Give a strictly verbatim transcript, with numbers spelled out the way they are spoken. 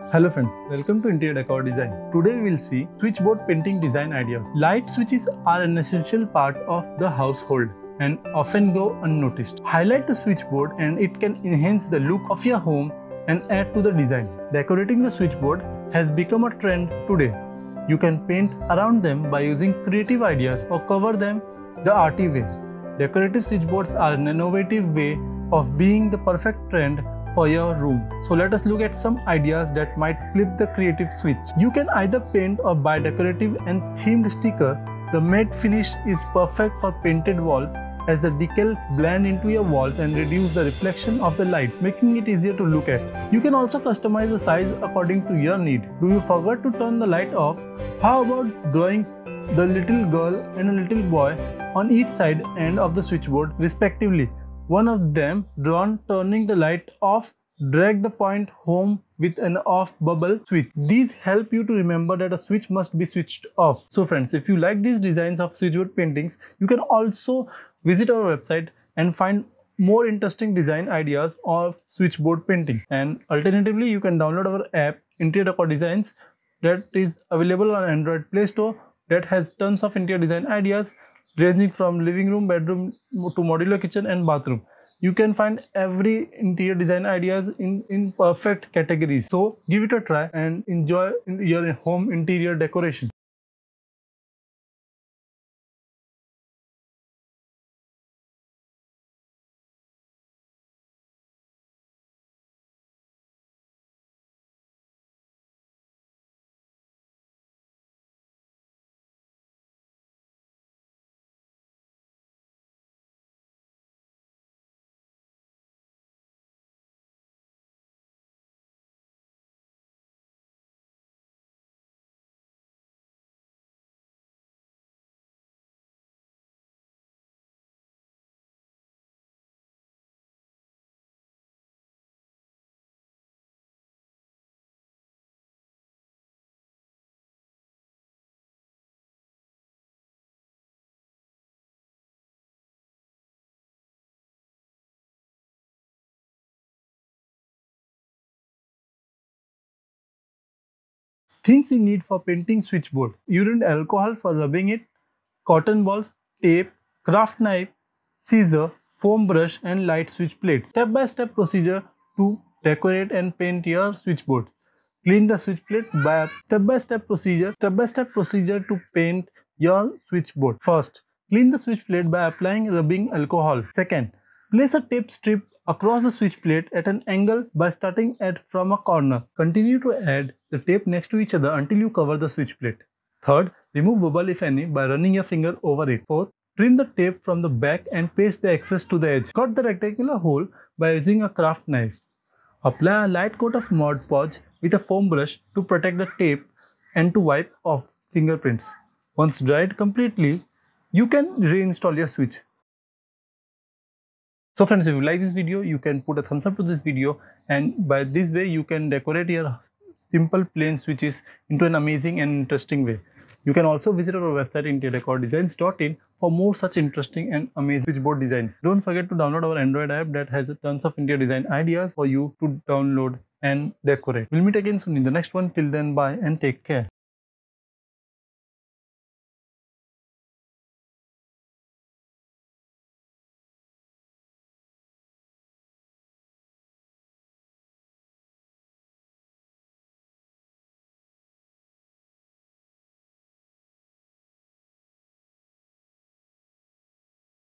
Hello friends, welcome to Interior Decor Designs. Today we will see switchboard painting design ideas. Light switches are an essential part of the household and often go unnoticed. Highlight the switchboard and it can enhance the look of your home and add to the design. Decorating the switchboard has become a trend today. You can paint around them by using creative ideas or cover them the arty way. Decorative switchboards are an innovative way of being the perfect trend for your room. So let us look at some ideas that might flip the creative switch. You can either paint or buy decorative and themed sticker. The matte finish is perfect for painted walls as the decal blend into your walls and reduce the reflection of the light, making it easier to look at. You can also customize the size according to your need. Do you forget to turn the light off? How about drawing the little girl and a little boy on each side end of the switchboard respectively? One of them drawn turning the light off, drag the point home with an off bubble switch. These help you to remember that a switch must be switched off. So friends, if you like these designs of switchboard paintings, you can also visit our website and find more interesting design ideas of switchboard painting. And alternatively, you can download our app Interior Decor Designs that is available on Android Play Store that has tons of interior design ideas ranging from living room, bedroom to modular kitchen and bathroom. You can find every interior design ideas in, in perfect categories. So give it a try and enjoy your home interior decoration. Things you need for painting switchboard: urine alcohol for rubbing it, cotton balls, tape, craft knife, scissor, foam brush and light switch plate. Step by step procedure to decorate and paint your switchboard. Clean the switch plate by step by step procedure. Step by step procedure to paint your switchboard. First, clean the switch plate by applying rubbing alcohol. Second, place a tape strip across the switch plate at an angle by starting at from a corner. Continue to add the tape next to each other until you cover the switch plate. Third, remove bubble if any by running your finger over it. Fourth, trim the tape from the back and paste the excess to the edge. Cut the rectangular hole by using a craft knife. Apply a light coat of Mod Podge with a foam brush to protect the tape and to wipe off fingerprints. Once dried completely, you can reinstall your switch. So friends, if you like this video, you can put a thumbs up to this video, and by this way you can decorate your simple plain switches into an amazing and interesting way. You can also visit our website interior decor designs dot in for more such interesting and amazing switchboard designs. Don't forget to download our Android app that has tons of interior design ideas for you to download and decorate. We'll meet again soon in the next one. Till then, bye and take care.